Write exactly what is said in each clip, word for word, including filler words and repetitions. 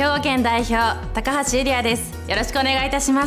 兵庫県代表高橋ゆりあです。よろしくお願いいたします。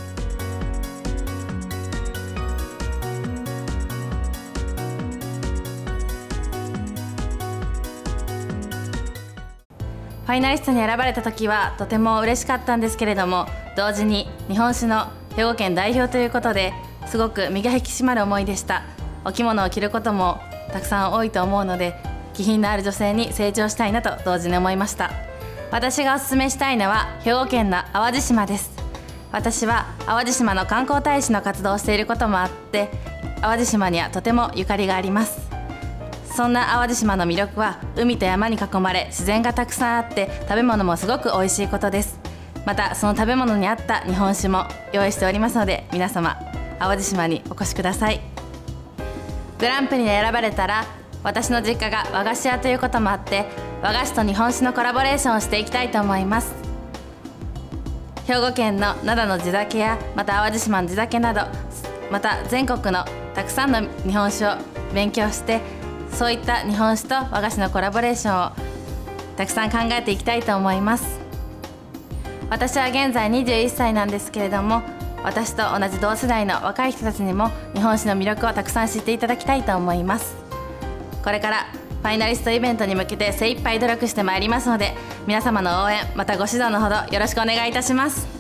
ファイナリストに選ばれた時はとても嬉しかったんですけれども、同時に日本酒の兵庫県代表ということですごく身が引き締まる思いでした。お着物を着ることもたくさん多いと思うので、気品のある女性に成長したいなと同時に思いました。私がおすすめしたいのは兵庫県の淡路島です。私は淡路島の観光大使の活動をしていることもあって、淡路島にはとてもゆかりがあります。そんな淡路島の魅力は海と山に囲まれ、自然がたくさんあって食べ物もすごく美味しいことです。またその食べ物に合った日本酒も用意しておりますので、皆様淡路島にお越しください。グランプリに選ばれたら、私の実家が和菓子屋ということもあって、和菓子と日本酒のコラボレーションをしていきたいと思います。兵庫県の灘の地酒や、また淡路島の地酒など、また全国のたくさんの日本酒を勉強して、そういった日本酒と和菓子のコラボレーションをたくさん考えていきたいと思います。私は現在にじゅういっさいなんですけれども、私と同じ同世代の若い人たちにも日本酒の魅力をたくさん知っていただきたいと思います。これからファイナリストイベントに向けて精一杯努力してまいりますので、皆様の応援またご指導のほどよろしくお願いいたします。